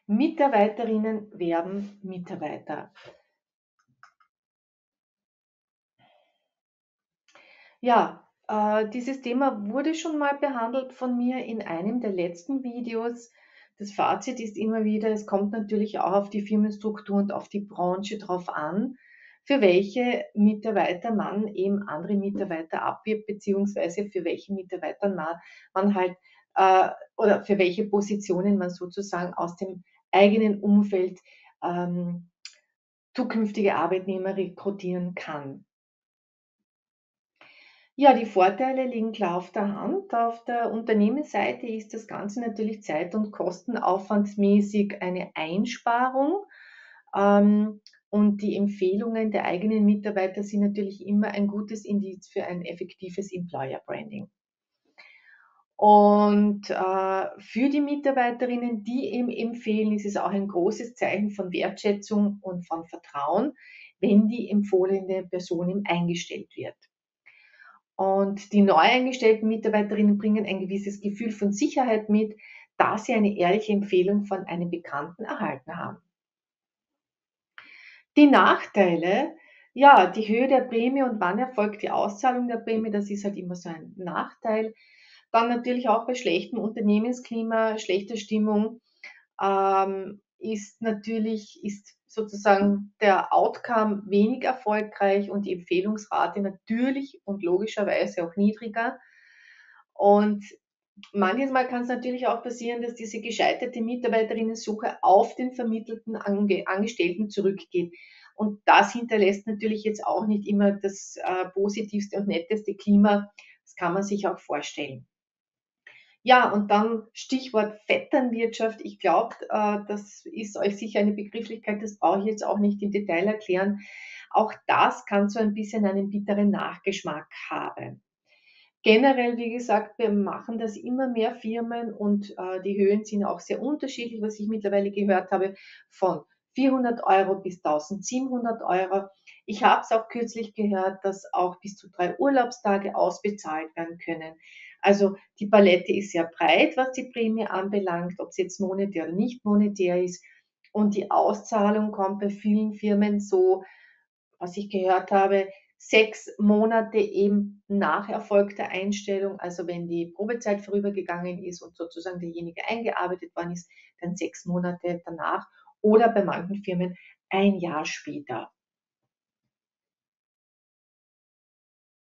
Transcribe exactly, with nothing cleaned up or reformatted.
Mitarbeiterinnen werben Mitarbeiter. Ja, äh, dieses Thema wurde schon mal behandelt von mir in einem der letzten Videos. Das Fazit ist immer wieder, es kommt natürlich auch auf die Firmenstruktur und auf die Branche drauf an, für welche Mitarbeiter man eben andere Mitarbeiter abwirbt, beziehungsweise für welche Mitarbeiter man, man halt äh, oder für welche Positionen man sozusagen aus dem eigenen Umfeld ähm, zukünftige Arbeitnehmer rekrutieren kann. Ja, die Vorteile liegen klar auf der Hand. Auf der Unternehmensseite ist das Ganze natürlich zeit- und kostenaufwandsmäßig eine Einsparung. Ähm, und die Empfehlungen der eigenen Mitarbeiter sind natürlich immer ein gutes Indiz für ein effektives Employer Branding. Und äh, für die Mitarbeiterinnen, die eben empfehlen, ist es auch ein großes Zeichen von Wertschätzung und von Vertrauen, wenn die empfohlene Person eben eingestellt wird. Und die neu eingestellten Mitarbeiterinnen bringen ein gewisses Gefühl von Sicherheit mit, da sie eine ehrliche Empfehlung von einem Bekannten erhalten haben. Die Nachteile, ja, die Höhe der Prämie und wann erfolgt die Auszahlung der Prämie, das ist halt immer so ein Nachteil. Dann natürlich auch bei schlechtem Unternehmensklima, schlechter Stimmung, ähm, ist natürlich, ist sozusagen der Outcome wenig erfolgreich und die Empfehlungsrate natürlich und logischerweise auch niedriger. Und manches Mal kann es natürlich auch passieren, dass diese gescheiterte Mitarbeiterinnensuche auf den vermittelten Ange Angestellten zurückgeht. Und das hinterlässt natürlich jetzt auch nicht immer das äh, positivste und netteste Klima. Das kann man sich auch vorstellen. Ja, und dann Stichwort Vetternwirtschaft. Ich glaube, äh, das ist euch sicher eine Begrifflichkeit, das brauche ich jetzt auch nicht im Detail erklären. Auch das kann so ein bisschen einen bitteren Nachgeschmack haben. Generell, wie gesagt, wir machen das immer mehr Firmen und äh, die Höhen sind auch sehr unterschiedlich, was ich mittlerweile gehört habe, von vierhundert Euro bis eintausendsiebenhundert Euro. Ich habe es auch kürzlich gehört, dass auch bis zu drei Urlaubstage ausbezahlt werden können. Also die Palette ist sehr breit, was die Prämie anbelangt, ob es jetzt monetär oder nicht monetär ist. Und die Auszahlung kommt bei vielen Firmen so, was ich gehört habe, sechs Monate eben nach erfolgter Einstellung, also wenn die Probezeit vorübergegangen ist und sozusagen derjenige eingearbeitet worden ist, dann sechs Monate danach oder bei manchen Firmen ein Jahr später.